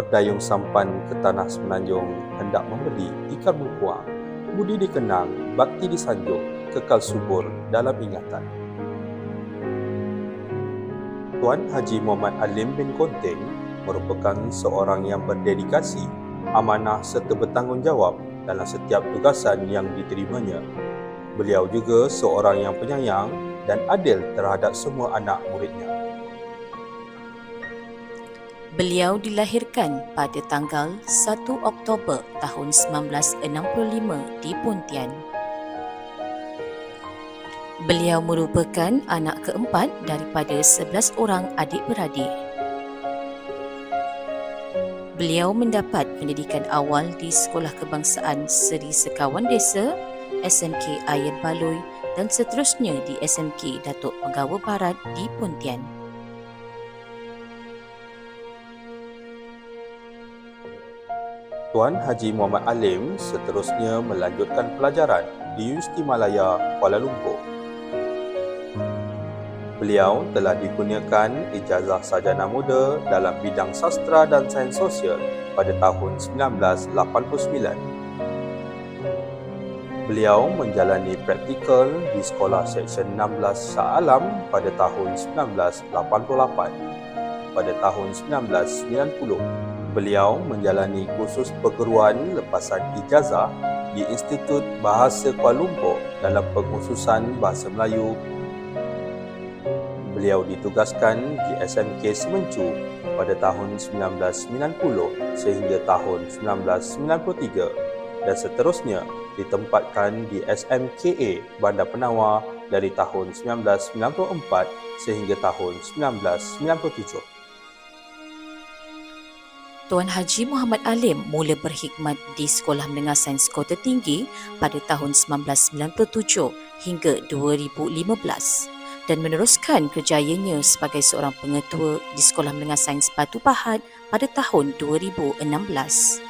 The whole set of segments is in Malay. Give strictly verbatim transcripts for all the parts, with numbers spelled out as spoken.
dayung sampan ke tanah semenanjung hendak membeli ikan bungkuang. Budi dikenang, bakti disanjung, kekal subur dalam ingatan. Tuan Haji Muhammad Alim bin Konting merupakan seorang yang berdedikasi, amanah serta bertanggungjawab dalam setiap tugasan yang diterimanya. Beliau juga seorang yang penyayang dan adil terhadap semua anak muridnya. Beliau dilahirkan pada tanggal satu Oktober tahun sembilan belas enam puluh lima di Pontian. Beliau merupakan anak keempat daripada sebelas orang adik-beradik. Beliau mendapat pendidikan awal di Sekolah Kebangsaan Seri Sekawan Desa, S M K Ayer Baloi dan seterusnya di S M K Datuk Penggawa Barat di Pontian. Tuan Haji Muhammad Alim seterusnya melanjutkan pelajaran di Universiti Malaya, Kuala Lumpur. Beliau telah dikurniakan ijazah sarjana muda dalam bidang sastra dan sains sosial pada tahun sembilan belas lapan puluh sembilan. Beliau menjalani praktikal di Sekolah Seksyen enam belas Shah Alam pada tahun sembilan belas lapan puluh lapan. Pada tahun sembilan belas sembilan puluh, beliau menjalani kursus perguruan lepasan ijazah di Institut Bahasa Kuala Lumpur dalam pengkhususan Bahasa Melayu. Beliau ditugaskan di S M K Semencu pada tahun sembilan belas sembilan puluh sehingga tahun sembilan belas sembilan puluh tiga dan seterusnya ditempatkan di S M K A Bandar Penawar dari tahun sembilan belas sembilan puluh empat sehingga tahun sembilan belas sembilan puluh tujuh. Tuan Haji Muhammad Alim mula berkhidmat di Sekolah Menengah Sains Kota Tinggi pada tahun sembilan belas sembilan puluh tujuh hingga dua ribu lima belas dan meneruskan kerjayanya sebagai seorang pengetua di Sekolah Menengah Sains Batu Pahat pada tahun dua ribu enam belas.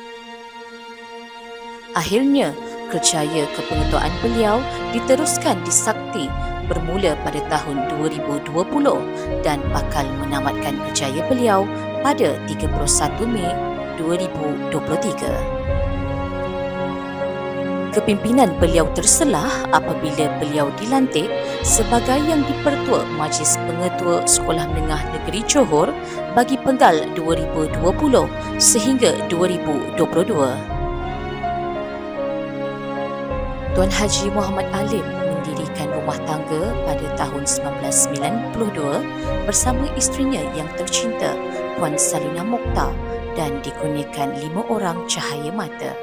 Akhirnya, kerjaya kepengetuaan beliau diteruskan di Sakti bermula pada tahun dua ribu dua puluh dan bakal menamatkan kerjaya beliau pada tiga puluh satu Mei dua ribu dua puluh tiga. Kepimpinan beliau terselah apabila beliau dilantik sebagai yang dipertua Majlis Pengetua Sekolah Menengah Negeri Johor bagi penggal dua ribu dua puluh sehingga dua ribu dua puluh dua. Tuan Haji Muhammad Alim mendirikan rumah tangga pada tahun sembilan belas sembilan puluh dua bersama isterinya yang tercinta Puan Salina Mokhtar dan dikurniakan lima orang cahaya mata.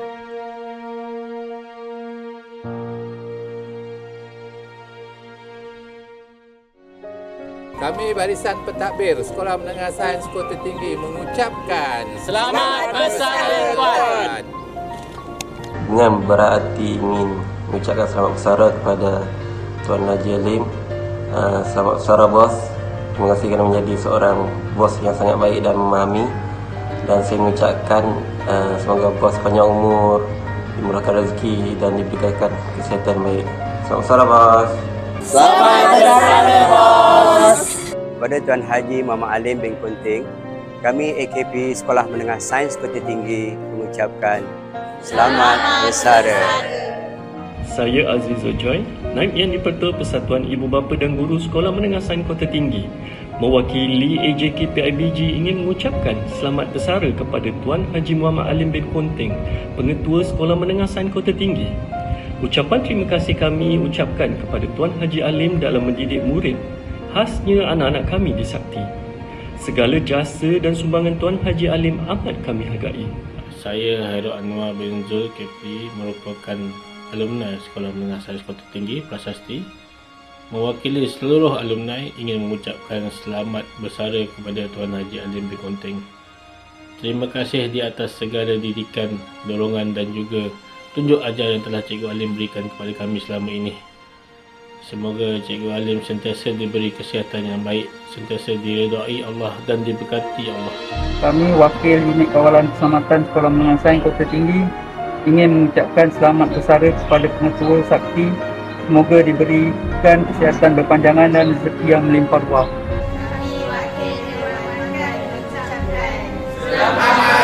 Kami Barisan Pentadbir Sekolah Menengah Sains Kota Tinggi mengucapkan Selamat Bersara Tuan. Dengan berhati ingin mengucapkan selamat bersara kepada Tuan Haji Alim. Uh, selamat bersara bos. Terima kasih kerana menjadi seorang bos yang sangat baik dan memahami. Dan saya mengucapkan uh, semoga bos panjang umur, dimurahkan rezeki dan diberikan kesihatan baik. Selamat bersara bos. Selamat bersara bos. Kepada Tuan Haji Muhammad Alim bin Konting, kami A K P Sekolah Menengah Sains Kota Tinggi mengucapkan Selamat Bersara. Saya Aziz Ojoy, Naib Yang di-Pertua Persatuan Ibu Bapa dan Guru Sekolah Menengah Sains Kota Tinggi, mewakili A J K P I B G ingin mengucapkan selamat bersara kepada Tuan Haji Muhammad Alim bin Konting, Pengetua Sekolah Menengah Sains Kota Tinggi. Ucapan terima kasih kami ucapkan kepada Tuan Haji Alim dalam mendidik murid, khasnya anak-anak kami di Sakti. Segala jasa dan sumbangan Tuan Haji Alim amat kami hargai. Saya Hairul Anwar bin Zul, K P, merupakan alumni Sekolah Menengah Sains Kota Tinggi, Prasasti. Mewakili seluruh alumni ingin mengucapkan selamat bersara kepada Tuan Haji Alim bin Konting. Terima kasih di atas segala didikan, dorongan dan juga tunjuk ajar yang telah Cikgu Alim berikan kepada kami selama ini. Semoga Cikgu Alim sentiasa diberi kesihatan yang baik, sentiasa diredai Allah dan diberkati Allah. Kami wakil unit kawalan keselamatan Sekolah Menengah Sains Kota Tinggi ingin mengucapkan selamat bersara kepada pengetua Sakti. Semoga diberikan kesihatan berpanjangan dan rezeki yang melimpah ruah. Kami wakil kawalan mengucapkan selamat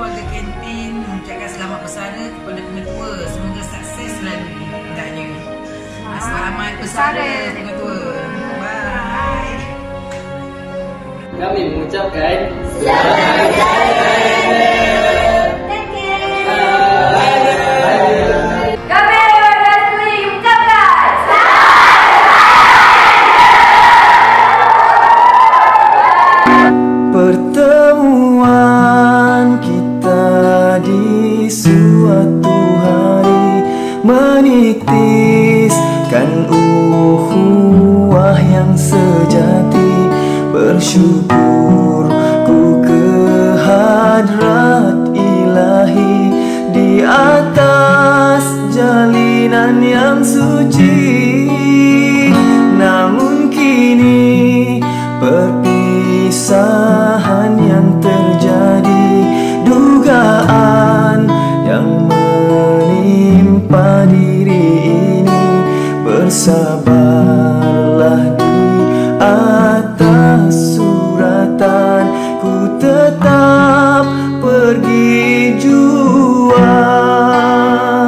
warga kantin mengucapkan selamat bersara kepada pengetua. Semoga sukses selalu hendaknya. Selamat bersara pengetua. Bye. Kami mengucapkan selamat bersara. Thank you. Kami warga Suli mengucapkan pertemuan kita di suatu hari menitiskan ukhuwah yang sejati. Bersyukur ku kehadrat ilahi di atas jalinan yang suci. Namun kini perpisahan yang terjadi, dugaan yang menimpa diri ini. Bersabarlah di atas suratan, ku tetap pergi juang.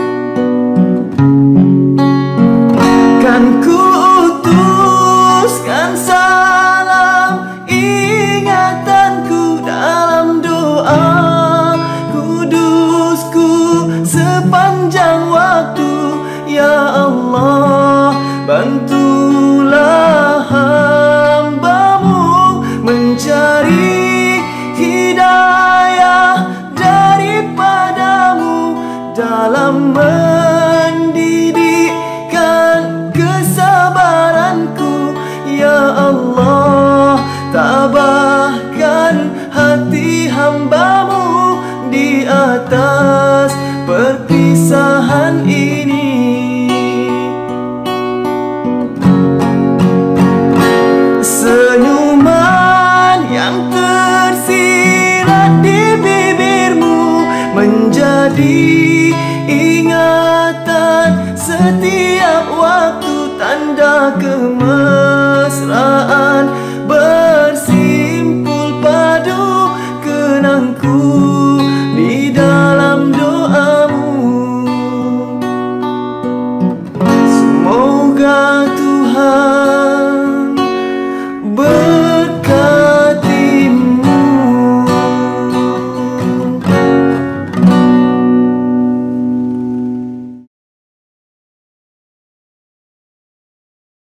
Kan ku utuskan salam ingatanku dalam doa kudusku sepanjang waktu. Ya Allah, bantulah hambamu mencari hidayah daripadamu dalam mendidikkan kesabaranku. Ya Allah, tabahkan hati hambamu di atas perpisahan ini. Senyuman yang tersirat di bibirmu menjadi ingatan setiap waktu, tanda kemenangan.